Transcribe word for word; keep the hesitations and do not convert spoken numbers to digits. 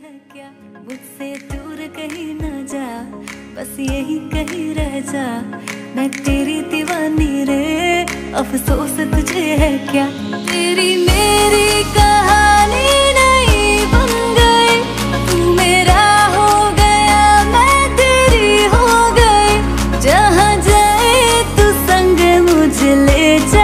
है क्या, मुझसे दूर कहीं ना जा, बस यही कहीं रह जा। मैं तेरी दीवानी रे, अफसोस तुझे है क्या। तेरी मेरी कहानी नहीं बन गई, तू मेरा हो गया मैं तेरी हो गई। जहाँ जाए तू संग मुझे ले जा।